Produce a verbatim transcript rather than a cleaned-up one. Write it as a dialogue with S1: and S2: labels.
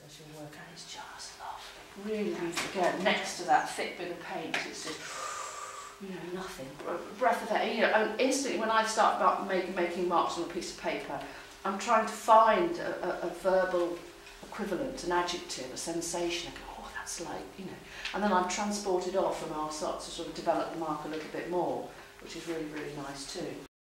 S1: as you'll work out, it's just lovely. Really, again, next to that thick bit of paint, it's just, you know, nothing. Breath of air, you know, and instantly when I start about make, making marks on a piece of paper, I'm trying to find a, a, a verbal equivalent, an adjective, a sensation. I go, oh, that's like, you know, and then I'm transported off and I'll start to sort of develop the mark a little bit more, which is really, really nice too.